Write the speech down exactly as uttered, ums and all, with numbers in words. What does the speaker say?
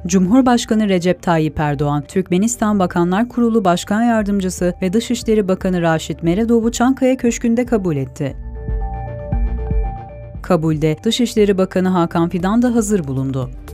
Cumhurbaşkanı Recep Tayyip Erdoğan, Türkmenistan Bakanlar Kurulu Başkan Yardımcısı ve Dışişleri Bakanı Raşit Meredov'u Çankaya Köşkü'nde kabul etti. Kabulde Dışişleri Bakanı Hakan Fidan da hazır bulundu.